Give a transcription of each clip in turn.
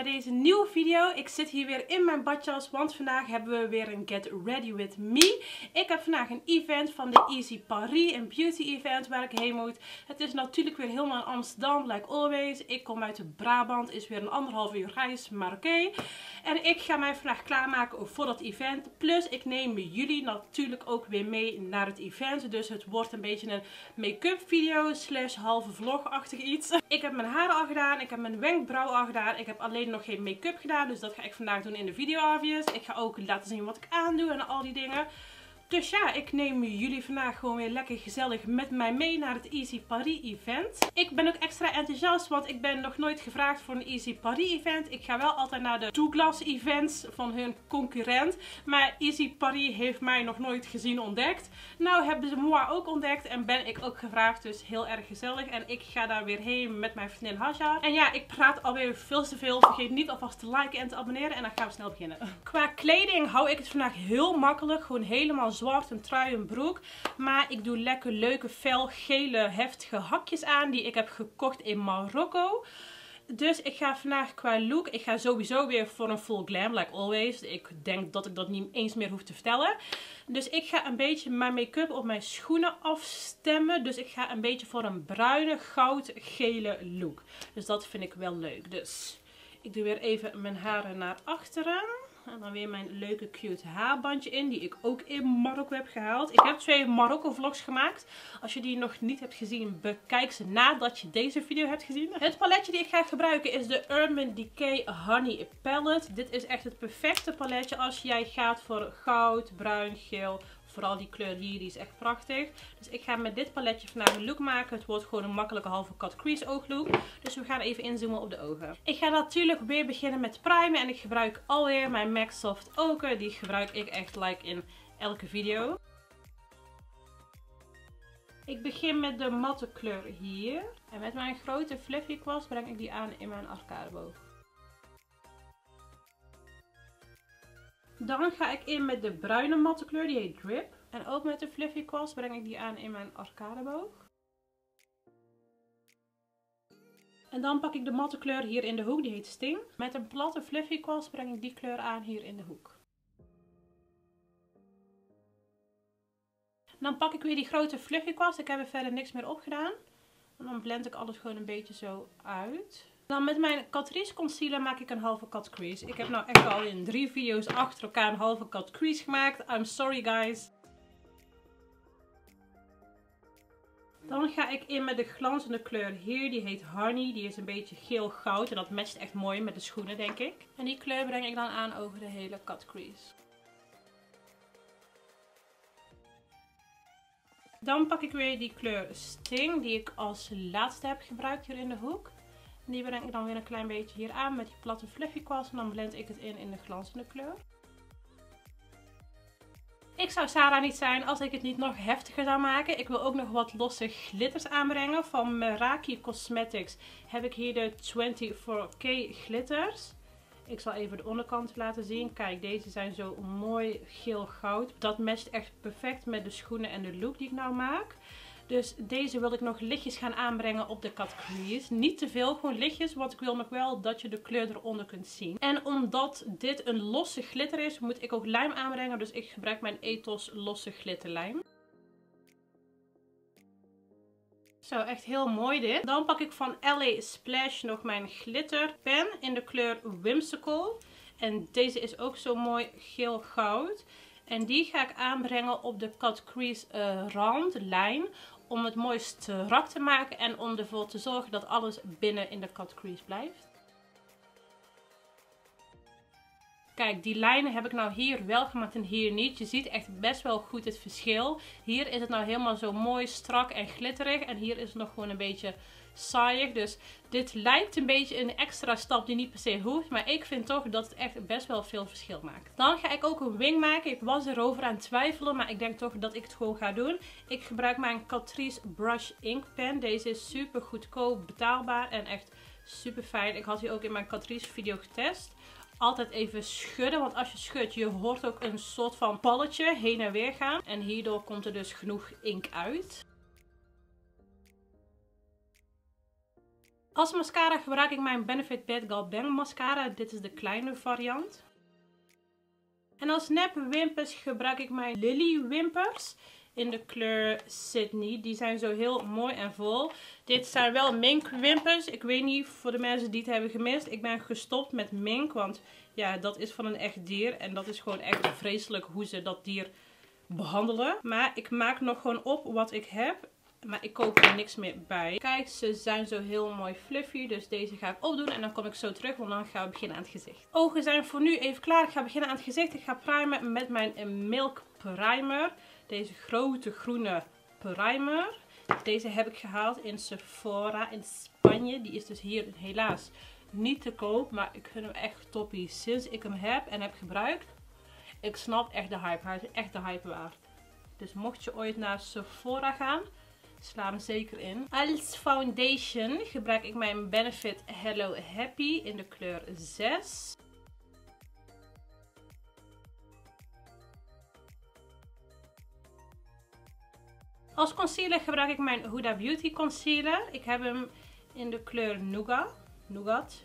bij deze nieuwe video. Ik zit hier weer in mijn badjas, want vandaag hebben we weer een Get Ready With Me. Ik heb vandaag een event van de Easy Paris, een beauty event waar ik heen moet. Het is natuurlijk weer helemaal in Amsterdam, like always. Ik kom uit Brabant, is weer een 1,5 uur reis, maar oké. En ik ga mij vandaag klaarmaken voor dat event. Plus ik neem jullie natuurlijk ook weer mee naar het event. Dus het wordt een beetje een make-up video slash halve vlog-achtig iets. Ik heb mijn haren al gedaan, ik heb mijn wenkbrauw al gedaan. Ik heb alleen nog geen make-up gedaan, dus dat ga ik vandaag doen in de video obvious. Ik ga ook laten zien wat ik aandoe en al die dingen. Dus ja, ik neem jullie vandaag gewoon weer lekker gezellig met mij mee naar het Easy Paris event. Ik ben ook extra enthousiast, want ik ben nog nooit gevraagd voor een Easy Paris event. Ik ga wel altijd naar de Douglas events van hun concurrent. Maar Easy Paris heeft mij nog nooit gezien ontdekt. Nou hebben ze moi ook ontdekt en ben ik ook gevraagd, dus heel erg gezellig. En ik ga daar weer heen met mijn vriendin Hajar. En ja, ik praat alweer veel te veel. Vergeet niet alvast te liken en te abonneren en dan gaan we snel beginnen. Qua kleding hou ik het vandaag heel makkelijk. Gewoon helemaal zwart, een trui, een broek. Maar ik doe lekker leuke, fel, gele, heftige hakjes aan die ik heb gekocht in Marokko. Dus ik ga vandaag qua look, ik ga sowieso weer voor een full glam, like always. Ik denk dat ik dat niet eens meer hoef te vertellen. Dus ik ga een beetje mijn make-up op mijn schoenen afstemmen. Dus ik ga een beetje voor een bruine, goud-gele look. Dus dat vind ik wel leuk. Dus ik doe weer even mijn haren naar achteren. En dan weer mijn leuke cute haarbandje in, die ik ook in Marokko heb gehaald. Ik heb 2 Marokko vlogs gemaakt. Als je die nog niet hebt gezien, bekijk ze nadat je deze video hebt gezien. Het paletje die ik ga gebruiken is de Urban Decay Honey Palette. Dit is echt het perfecte paletje als jij gaat voor goud, bruin, geel. Vooral die kleur hier, die is echt prachtig. Dus ik ga met dit paletje vandaag een look maken. Het wordt gewoon een makkelijke halve cut crease ooglook. Dus we gaan even inzoomen op de ogen. Ik ga natuurlijk weer beginnen met primen. En ik gebruik alweer mijn MAC Soft Ochre. Die gebruik ik echt like in elke video. Ik begin met de matte kleur hier. En met mijn grote fluffy kwast breng ik die aan in mijn arcadeboog. Dan ga ik in met de bruine matte kleur, die heet Drip. En ook met de fluffy kwast breng ik die aan in mijn arcadeboog. En dan pak ik de matte kleur hier in de hoek, die heet Sting. Met een platte fluffy kwast breng ik die kleur aan hier in de hoek. Dan pak ik weer die grote fluffy kwast, ik heb er verder niks meer op gedaan. En dan blend ik alles gewoon een beetje zo uit. Dan met mijn Catrice concealer maak ik een halve cut crease. Ik heb nou echt al in 3 video's achter elkaar een halve cut crease gemaakt. I'm sorry guys. Dan ga ik in met de glanzende kleur hier. Die heet Honey. Die is een beetje geel goud. En dat matcht echt mooi met de schoenen denk ik. En die kleur breng ik dan aan over de hele cut crease. Dan pak ik weer die kleur Sting. Die ik als laatste heb gebruikt hier in de hoek. Die breng ik dan weer een klein beetje hier aan met die platte fluffy kwast. En dan blend ik het in de glanzende kleur. Ik zou Sarah niet zijn als ik het niet nog heftiger zou maken. Ik wil ook nog wat losse glitters aanbrengen. Van Meraki Cosmetics heb ik hier de 24K glitters. Ik zal even de onderkant laten zien. Kijk, deze zijn zo mooi geel goud. Dat matcht echt perfect met de schoenen en de look die ik nou maak. Dus deze wil ik nog lichtjes gaan aanbrengen op de cut crease. Niet te veel, gewoon lichtjes, want ik wil nog wel dat je de kleur eronder kunt zien. En omdat dit een losse glitter is, moet ik ook lijm aanbrengen. Dus ik gebruik mijn Ethos losse glitterlijm. Zo, echt heel mooi dit. Dan pak ik van LA Splash nog mijn glitterpen in de kleur Whimsical. En deze is ook zo mooi geel goud. En die ga ik aanbrengen op de cut crease randlijn. Om het mooi strak te maken en om ervoor te zorgen dat alles binnen in de cut crease blijft. Kijk, die lijnen heb ik nou hier wel gemaakt en hier niet. Je ziet echt best wel goed het verschil. Hier is het nou helemaal zo mooi strak en glitterig. En hier is het nog gewoon een beetje saaiig. Dus dit lijkt een beetje een extra stap die niet per se hoeft. Maar ik vind toch dat het echt best wel veel verschil maakt. Dan ga ik ook een wing maken. Ik was erover aan het twijfelen. Maar ik denk toch dat ik het gewoon ga doen. Ik gebruik mijn Catrice Brush Ink Pen. Deze is super goedkoop, betaalbaar en echt super fijn. Ik had die ook in mijn Catrice video getest. Altijd even schudden, want als je schudt, je hoort ook een soort van balletje heen en weer gaan. En hierdoor komt er dus genoeg inkt uit. Als mascara gebruik ik mijn Benefit Bad Gal Bang mascara. Dit is de kleine variant. En als nep wimpers gebruik ik mijn Lily wimpers in de kleur Sydney. Die zijn zo heel mooi en vol. Dit zijn wel mink wimpers. Ik weet niet, voor de mensen die het hebben gemist. Ik ben gestopt met mink, want ja, dat is van een echt dier. En dat is gewoon echt vreselijk hoe ze dat dier behandelen. Maar ik maak nog gewoon op wat ik heb. Maar ik koop er niks meer bij. Kijk, ze zijn zo heel mooi fluffy. Dus deze ga ik opdoen. En dan kom ik zo terug. Want dan gaan we beginnen aan het gezicht. Ogen zijn voor nu even klaar. Ik ga beginnen aan het gezicht. Ik ga primen met mijn Milk Primer. Deze grote groene primer. Deze heb ik gehaald in Sephora in Spanje. Die is dus hier helaas niet te koop. Maar ik vind hem echt toppie. Sinds ik hem heb en heb gebruikt. Ik snap echt de hype. Hij is echt de hype waard. Dus mocht je ooit naar Sephora gaan, sla hem zeker in. Als foundation gebruik ik mijn Benefit Hello Happy in de kleur 6. Als concealer gebruik ik mijn Huda Beauty Concealer. Ik heb hem in de kleur Nougat. Nougat.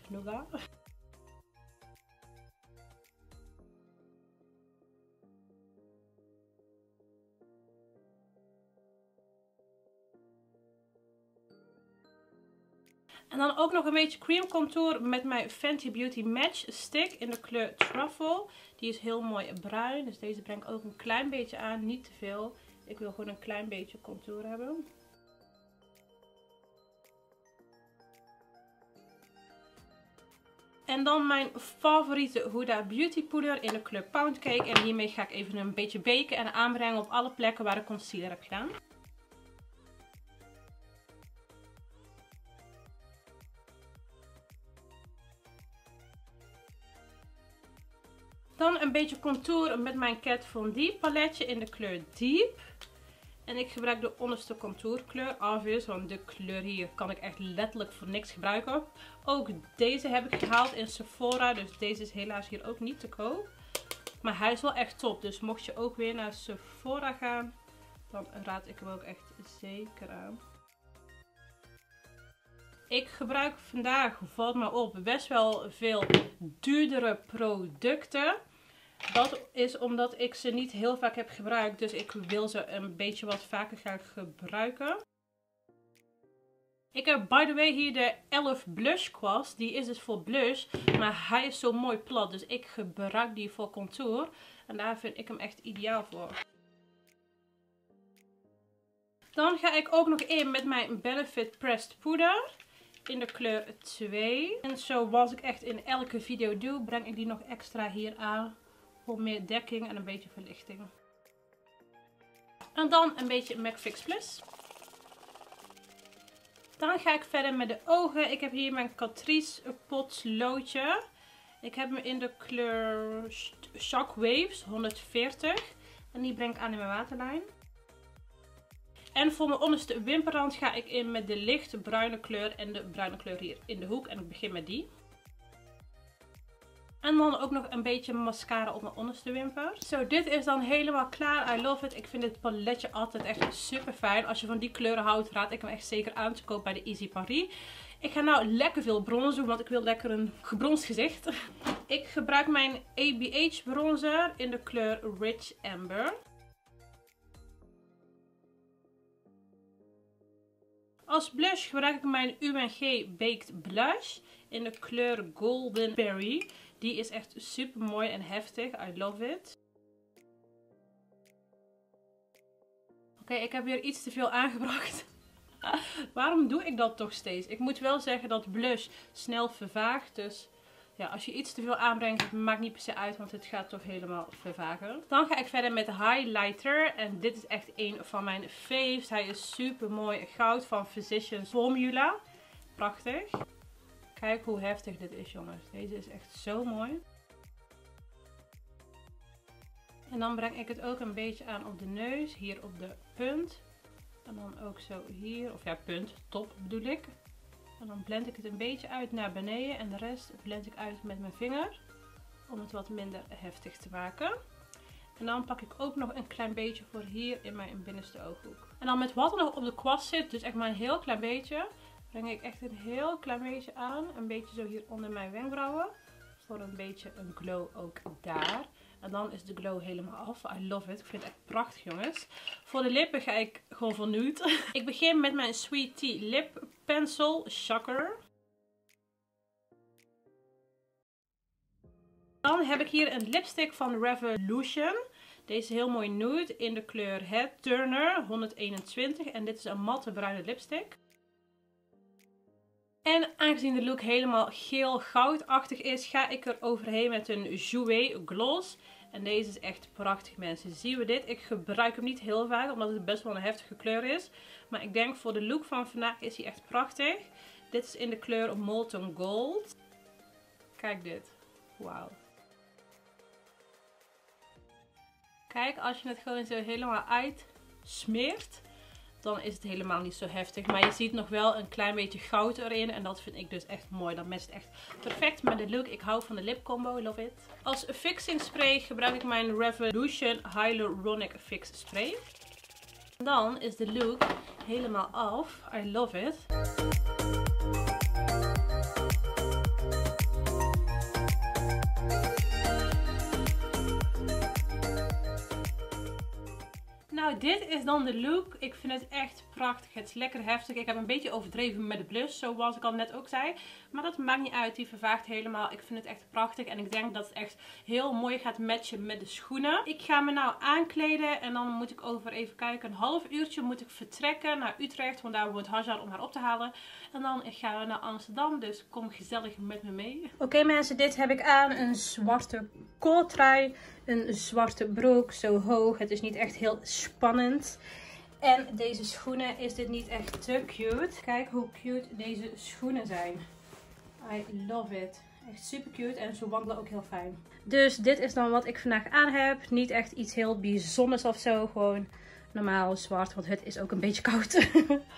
En dan ook nog een beetje cream contour met mijn Fenty Beauty Match Stick in de kleur Truffle. Die is heel mooi bruin. Dus deze breng ik ook een klein beetje aan. Niet te veel. Ik wil gewoon een klein beetje contour hebben. En dan mijn favoriete Huda Beauty poeder in de kleur Pound Cake. En hiermee ga ik even een beetje baken en aanbrengen op alle plekken waar ik concealer heb gedaan. Dan een beetje contour met mijn Kat Von D paletje in de kleur Deep. En ik gebruik de onderste contourkleur, obvious, want de kleur hier kan ik echt letterlijk voor niks gebruiken. Ook deze heb ik gehaald in Sephora, dus deze is helaas hier ook niet te koop. Maar hij is wel echt top, dus mocht je ook weer naar Sephora gaan, dan raad ik hem ook echt zeker aan. Ik gebruik vandaag, valt me op, best wel veel duurdere producten. Dat is omdat ik ze niet heel vaak heb gebruikt. Dus ik wil ze een beetje wat vaker gaan gebruiken. Ik heb by the way hier de Elf Blush kwast. Die is dus voor blush. Maar hij is zo mooi plat. Dus ik gebruik die voor contour. En daar vind ik hem echt ideaal voor. Dan ga ik ook nog in met mijn Benefit Pressed Poeder. In de kleur 2. En zoals ik echt in elke video doe, breng ik die nog extra hier aan. Voor meer dekking en een beetje verlichting. En dan een beetje MAC Fix Plus. Dan ga ik verder met de ogen. Ik heb hier mijn Catrice Pot Loodje. Ik heb hem in de kleur Shockwaves 140. En die breng ik aan in mijn waterlijn. En voor mijn onderste wimperrand ga ik in met de lichte bruine kleur en de bruine kleur hier in de hoek. En ik begin met die. En dan ook nog een beetje mascara op mijn onderste wimper. Zo, dit is dan helemaal klaar. I love it. Ik vind dit paletje altijd echt super fijn. Als je van die kleuren houdt, raad ik hem echt zeker aan te kopen bij de Easy Paris. Ik ga nou lekker veel bronzen, want ik wil lekker een gebronst gezicht. Ik gebruik mijn ABH bronzer in de kleur Rich Amber. Als blush gebruik ik mijn UNG Baked Blush in de kleur Golden Berry. Die is echt super mooi en heftig. I love it. Oké, ik heb weer iets te veel aangebracht. Waarom doe ik dat toch steeds? Ik moet wel zeggen dat blush snel vervaagt. Dus ja, als je iets te veel aanbrengt, maakt niet per se uit, want het gaat toch helemaal vervagen. Dan ga ik verder met de highlighter. En dit is echt een van mijn faves. Hij is super mooi goud van Physicians Formula. Prachtig. Kijk hoe heftig dit is, jongens. Deze is echt zo mooi. En dan breng ik het ook een beetje aan op de neus. Hier op de punt. En dan ook zo hier. Of ja, punt. Top bedoel ik. En dan blend ik het een beetje uit naar beneden. En de rest blend ik uit met mijn vinger. Om het wat minder heftig te maken. En dan pak ik ook nog een klein beetje voor hier in mijn binnenste ooghoek. En dan met wat er nog op de kwast zit. Dus echt maar een heel klein beetje. breng ik echt een heel klein beetje aan. Een beetje zo hier onder mijn wenkbrauwen. Voor een beetje een glow ook daar. En dan is de glow helemaal af. I love it. Ik vind het echt prachtig, jongens. Voor de lippen ga ik gewoon voor nude. Ik begin met mijn Sweet Tea Lip Pencil Shocker. Dan heb ik hier een lipstick van Revolution. Deze is heel mooi nude in de kleur Head Turner 121. En dit is een matte bruine lipstick. En aangezien de look helemaal geel goudachtig is, ga ik er overheen met een Jouer gloss. En deze is echt prachtig, mensen. Zien we dit? Ik gebruik hem niet heel vaak, omdat het best wel een heftige kleur is. Maar ik denk voor de look van vandaag is hij echt prachtig. Dit is in de kleur Molten Gold. Kijk dit. Wauw. Kijk, als je het gewoon zo helemaal uitsmeert, dan is het helemaal niet zo heftig. Maar je ziet nog wel een klein beetje goud erin. En dat vind ik dus echt mooi. Dat matcht echt perfect met de look. Ik hou van de lip combo. Love it. Als fixing spray gebruik ik mijn Revolution Hyaluronic Fix Spray. Dan is de look helemaal af. I love it. Nou, dit is dan de look. Ik vind het echt prachtig. Het is lekker heftig. Ik heb een beetje overdreven met de blush, zoals ik al net ook zei. Maar dat maakt niet uit. Die vervaagt helemaal. Ik vind het echt prachtig. En ik denk dat het echt heel mooi gaat matchen met de schoenen. Ik ga me nou aankleden. En dan moet ik over even kijken. Een half uurtje moet ik vertrekken naar Utrecht. Want daar woont Hajar om haar op te halen. En dan gaan we naar Amsterdam. Dus kom gezellig met me mee. Oké, mensen, dit heb ik aan. Een zwarte kooltrui. Een zwarte broek. Zo hoog. Het is niet echt heel spannend. En deze schoenen is dit niet echt te cute. Kijk hoe cute deze schoenen zijn. I love it. Echt super cute en ze wandelen ook heel fijn. Dus dit is dan wat ik vandaag aan heb. Niet echt iets heel bijzonders of zo. Gewoon normaal zwart, want het is ook een beetje koud.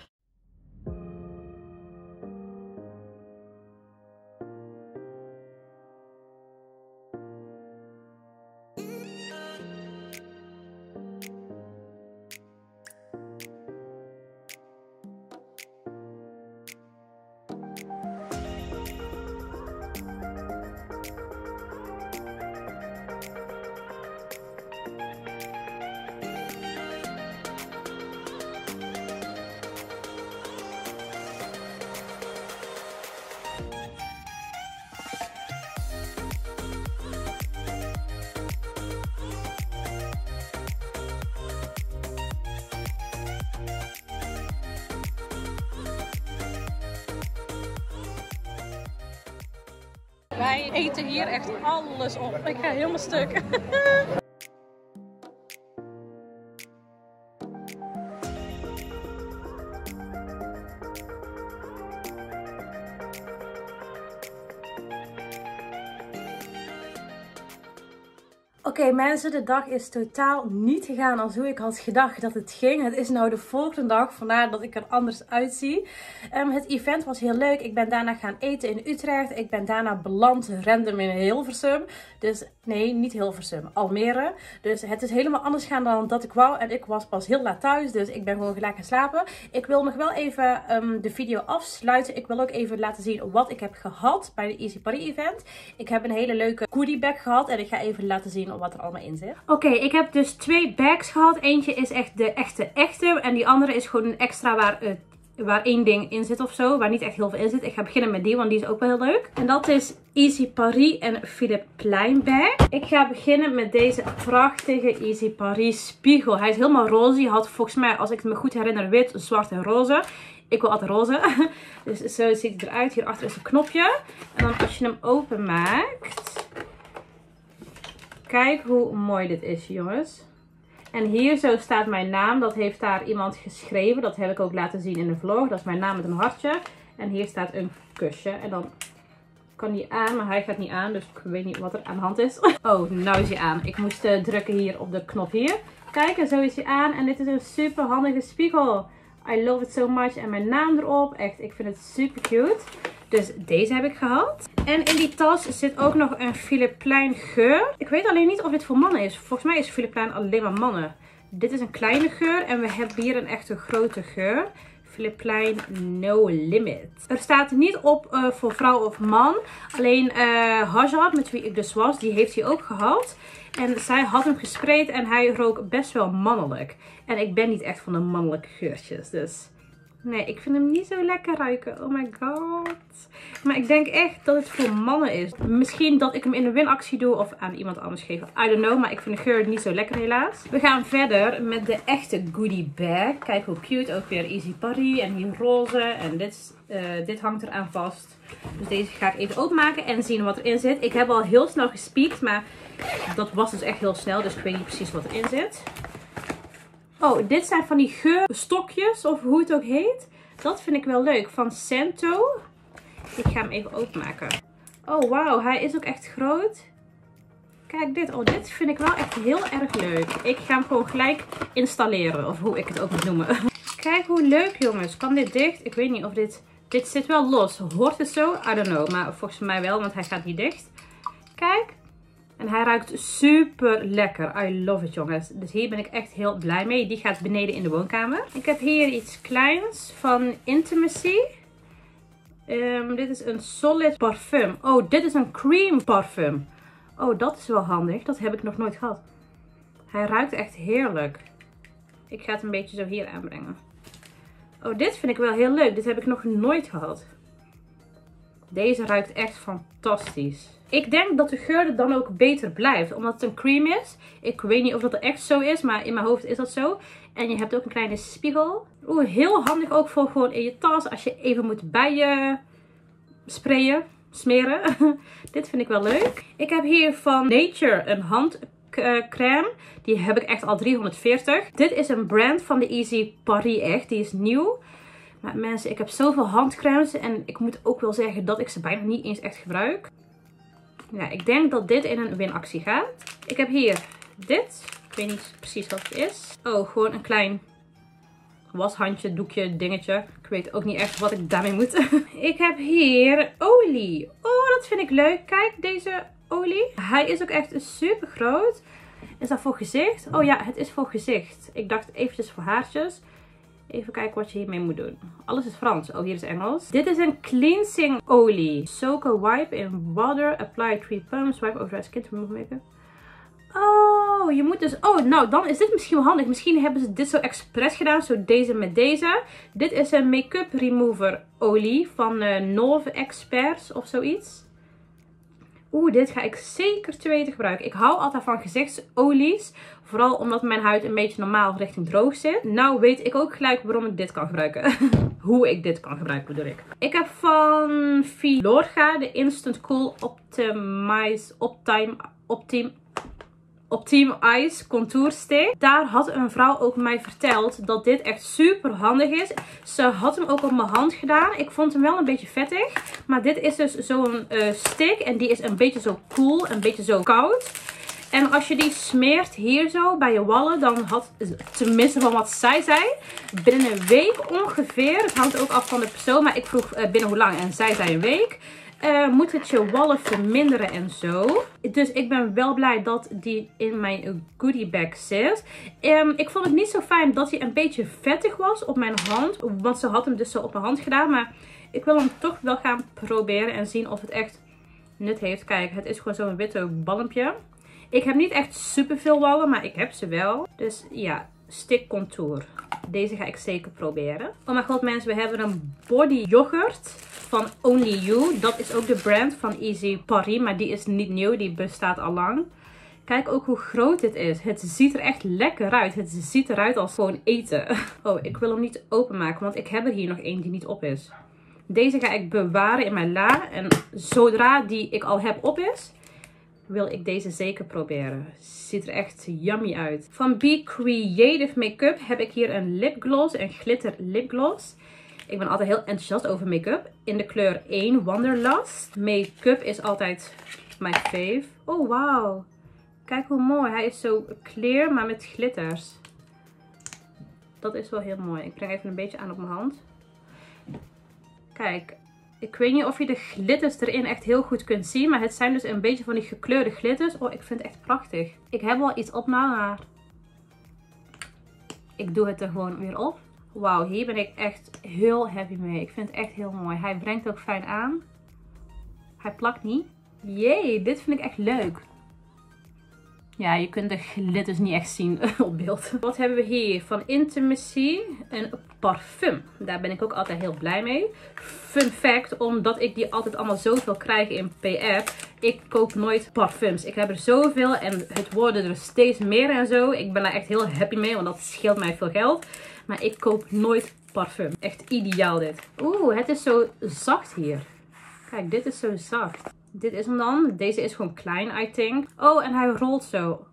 Wij eten hier echt alles op. Ik ga helemaal stuk. Oké, mensen, de dag is totaal niet gegaan als hoe ik had gedacht dat het ging. Het is nou de volgende dag, vandaar dat ik er anders uitzie. Het event was heel leuk. Ik ben daarna gaan eten in Utrecht. Ik ben daarna beland random in Hilversum. Dus nee, niet Hilversum, Almere. Dus het is helemaal anders gaan dan dat ik wou. En ik was pas heel laat thuis, dus ik ben gewoon gelijk gaan slapen. Ik wil nog wel even de video afsluiten. Ik wil ook even laten zien wat ik heb gehad bij de Easy Paris event. Ik heb een hele leuke goodie bag gehad en ik ga even laten zien wat er allemaal in zit. Oké, ik heb dus 2 bags gehad. Eentje is echt de echte. En die andere is gewoon een extra waar 1 ding in zit of zo. Waar niet echt heel veel in zit. Ik ga beginnen met die, want die is ook wel heel leuk. En dat is Easy Paris en Philippe Plein bag. Ik ga beginnen met deze prachtige Easy Paris spiegel. Hij is helemaal roze. Je had volgens mij, als ik het me goed herinner, wit, zwart en roze. Ik wil altijd roze. Dus zo ziet het eruit. Hierachter is een knopje. En dan als je hem openmaakt... Kijk hoe mooi dit is, jongens. En hier zo staat mijn naam. Dat heeft daar iemand geschreven. Dat heb ik ook laten zien in de vlog. Dat is mijn naam met een hartje. En hier staat een kusje. En dan kan die aan, maar hij gaat niet aan. Dus ik weet niet wat er aan de hand is. Oh, nou is hij aan. Ik moest drukken hier op de knop hier. Kijk, en zo is hij aan. En dit is een super handige spiegel. I love it so much. En mijn naam erop. Echt, ik vind het super cute. Dus deze heb ik gehad. En in die tas zit ook nog een Philippe Plein geur. Ik weet alleen niet of dit voor mannen is. Volgens mij is Philippe Plein alleen maar mannen. Dit is een kleine geur. En we hebben hier een echte grote geur. Philippe Plein No Limit. Er staat niet op voor vrouw of man. Alleen Hazard, met wie ik dus was, die heeft hij ook gehad. En zij had hem gesprayed en hij rook best wel mannelijk. En ik ben niet echt van de mannelijke geurtjes. Dus nee, ik vind hem niet zo lekker ruiken. Oh my god. Maar ik denk echt dat het voor mannen is. Misschien dat ik hem in een winactie doe of aan iemand anders geef. I don't know, maar ik vind de geur niet zo lekker helaas. We gaan verder met de echte goodie bag. Kijk hoe cute. Ook weer Easy Paris. En hier roze. En dit hangt eraan vast. Dus deze ga ik even openmaken en zien wat erin zit. Ik heb al heel snel gespiekt, maar dat was dus echt heel snel. Dus ik weet niet precies wat erin zit. Oh, dit zijn van die geurstokjes, of hoe het ook heet. Dat vind ik wel leuk. Van Sento. Ik ga hem even openmaken. Oh, wauw. Hij is ook echt groot. Kijk dit. Oh, dit vind ik wel echt heel erg leuk. Ik ga hem gewoon gelijk installeren. Of hoe ik het ook moet noemen. Kijk hoe leuk, jongens. Kan dit dicht? Ik weet niet of dit... Dit zit wel los. Hoort het zo? I don't know. Maar volgens mij wel, want hij gaat niet dicht. Kijk. En hij ruikt super lekker. I love it, jongens. Dus hier ben ik echt heel blij mee. Die gaat beneden in de woonkamer. Ik heb hier iets kleins van Intimacy. Dit is een solid parfum. Oh, dit is een cream parfum. Oh, dat is wel handig. Dat heb ik nog nooit gehad. Hij ruikt echt heerlijk. Ik ga het een beetje zo hier aanbrengen. Oh, dit vind ik wel heel leuk. Dit heb ik nog nooit gehad. Deze ruikt echt fantastisch. Ik denk dat de geur er dan ook beter blijft. Omdat het een cream is. Ik weet niet of dat echt zo is. Maar in mijn hoofd is dat zo. En je hebt ook een kleine spiegel. Oeh, heel handig ook voor gewoon in je tas. Als je even moet bij je sprayen. Smeren. Dit vind ik wel leuk. Ik heb hier van Nature een handcrème. Die heb ik echt al 340. Dit is een brand van de Easy Paris echt. Die is nieuw. Maar mensen, ik heb zoveel handcremes. En ik moet ook wel zeggen dat ik ze bijna niet eens echt gebruik. Ja, ik denk dat dit in een winactie gaat. Ik heb hier dit. Ik weet niet precies wat het is. Oh, gewoon een klein washandje, doekje, dingetje. Ik weet ook niet echt wat ik daarmee moet. Ik heb hier olie. Oh, dat vind ik leuk. Kijk, deze olie. Hij is ook echt super groot. Is dat voor gezicht? Oh ja, het is voor gezicht. Ik dacht eventjes voor haartjes. Even kijken wat je hiermee moet doen. Alles is Frans. Oh, hier is Engels. Dit is een cleansing olie. Soak a wipe in water. Apply 3 pumps. Wipe over dry skin to remove makeup. Oh, je moet dus... Oh, nou, dan is dit misschien wel handig. Misschien hebben ze dit zo expres gedaan. Zo deze met deze. Dit is een make-up remover olie van Nove Experts of zoiets. Oeh, dit ga ik zeker te weten gebruiken. Ik hou altijd van gezichtsolies. Vooral omdat mijn huid een beetje normaal richting droog zit. Nou weet ik ook gelijk waarom ik dit kan gebruiken. Hoe ik dit kan gebruiken bedoel ik. Ik heb van Filorga de Instant Cool Optime Ice Contour Stick. Daar had een vrouw ook mij verteld dat dit echt super handig is. Ze had hem ook op mijn hand gedaan. Ik vond hem wel een beetje vettig. Maar dit is dus zo'n stick. En die is een beetje zo cool. Een beetje zo koud. En als je die smeert hier zo bij je wallen. Dan had, tenminste van wat zij zei. Binnen een week ongeveer. Het hangt ook af van de persoon. Maar ik vroeg binnen hoe lang. En zij zei een week. Moet het je wallen verminderen en zo. Dus ik ben wel blij dat die in mijn goodie bag zit. Ik vond het niet zo fijn dat hij een beetje vettig was op mijn hand. Want ze had hem dus zo op mijn hand gedaan. Maar ik wil hem toch wel gaan proberen en zien of het echt nut heeft. Kijk, het is gewoon zo'n witte balmpje. Ik heb niet echt super veel wallen, maar ik heb ze wel. Dus ja, stick contour. Deze ga ik zeker proberen. Oh mijn god mensen, we hebben een body yoghurt van Only You. Dat is ook de brand van Easy Paris, maar die is niet nieuw. Die bestaat al lang. Kijk ook hoe groot dit is. Het ziet er echt lekker uit. Het ziet eruit als gewoon eten. Oh, ik wil hem niet openmaken, want ik heb er hier nog één die niet op is. Deze ga ik bewaren in mijn la. En zodra die ik al heb op is, wil ik deze zeker proberen. Ziet er echt yummy uit. Van Be Creative Makeup heb ik hier een lipgloss. Een glitter lipgloss. Ik ben altijd heel enthousiast over make-up. In de kleur 1 Wanderlust. Make-up is altijd mijn fave. Oh wauw. Kijk hoe mooi. Hij is zo clear, maar met glitters. Dat is wel heel mooi. Ik breng even een beetje aan op mijn hand. Kijk. Ik weet niet of je de glitters erin echt heel goed kunt zien. Maar het zijn dus een beetje van die gekleurde glitters. Oh, ik vind het echt prachtig. Ik heb wel iets op, maar ik doe het er gewoon weer op. Wauw, hier ben ik echt heel happy mee. Ik vind het echt heel mooi. Hij brengt ook fijn aan. Hij plakt niet. Jee, dit vind ik echt leuk. Ja, je kunt de glitters niet echt zien op beeld. Wat hebben we hier? Van Intimacy. Een parfum. Daar ben ik ook altijd heel blij mee. Fun fact, omdat ik die altijd allemaal zoveel krijg in PR. Ik koop nooit parfums. Ik heb er zoveel en het worden er steeds meer en zo. Ik ben daar echt heel happy mee, want dat scheelt mij veel geld. Maar ik koop nooit parfum. Echt ideaal dit. Oeh, het is zo zacht hier. Kijk, dit is zo zacht. Dit is hem dan. Deze is gewoon klein, I think. Oh, en hij rolt zo.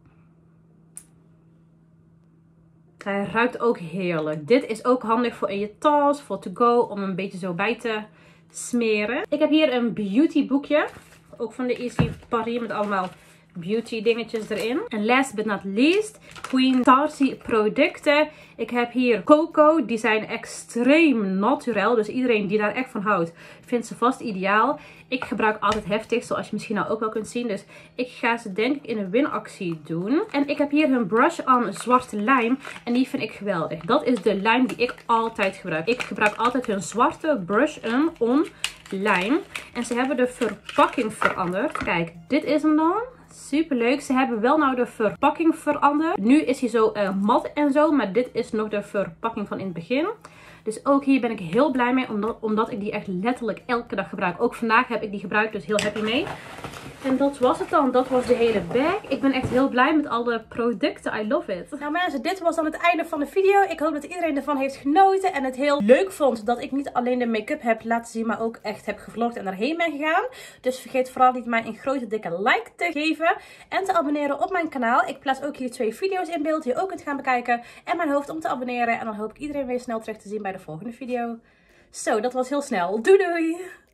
Hij ruikt ook heerlijk. Dit is ook handig voor in je tas, voor to go, om een beetje zo bij te smeren. Ik heb hier een beauty boekje. Ook van de Easy Paris met allemaal beauty dingetjes erin. En last but not least, Queen Tarsi producten. Ik heb hier coco. Die zijn extreem naturel. Dus iedereen die daar echt van houdt, vindt ze vast ideaal. Ik gebruik altijd heftig, zoals je misschien nou ook wel kunt zien. Dus ik ga ze denk ik in een winactie doen. En ik heb hier hun brush on zwarte lijm. En die vind ik geweldig. Dat is de lijm die ik altijd gebruik. Ik gebruik altijd hun zwarte brush on lijm. En ze hebben de verpakking veranderd. Kijk, dit is hem dan. Super leuk. Ze hebben wel nou de verpakking veranderd. Nu is hij zo mat en zo. Maar dit is nog de verpakking van in het begin. Dus ook hier ben ik heel blij mee. Omdat ik die echt letterlijk elke dag gebruik. Ook vandaag heb ik die gebruikt. Dus heel happy mee. En dat was het dan. Dat was de hele bag. Ik ben echt heel blij met alle producten. I love it. Nou mensen, dit was dan het einde van de video. Ik hoop dat iedereen ervan heeft genoten. En het heel leuk vond dat ik niet alleen de make-up heb laten zien. Maar ook echt heb gevlogd en erheen ben gegaan. Dus vergeet vooral niet mij een grote dikke like te geven. En te abonneren op mijn kanaal. Ik plaats ook hier 2 video's in beeld die je ook kunt gaan bekijken. En mijn hoofd om te abonneren. En dan hoop ik iedereen weer snel terug te zien bij de volgende video. Zo, dat was heel snel. Doei doei!